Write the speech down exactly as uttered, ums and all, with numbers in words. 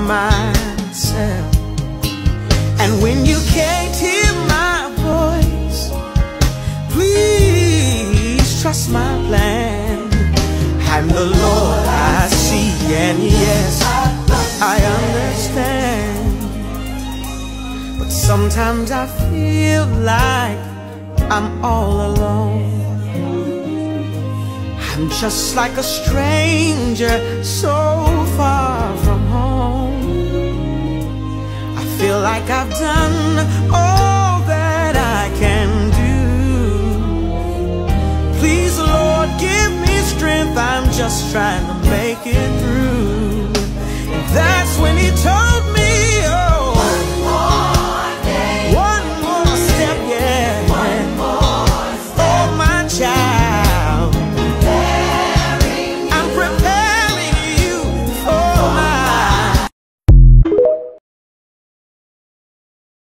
myself. And when you can't hear my voice, please trust my plan. I'm the Lord I see, and yes, I understand. But sometimes I feel like I'm all alone. I'm just like a stranger so far from home. I feel like I've done all that I can do. Please, Lord, give me strength. I'm just trying to make it through. And that's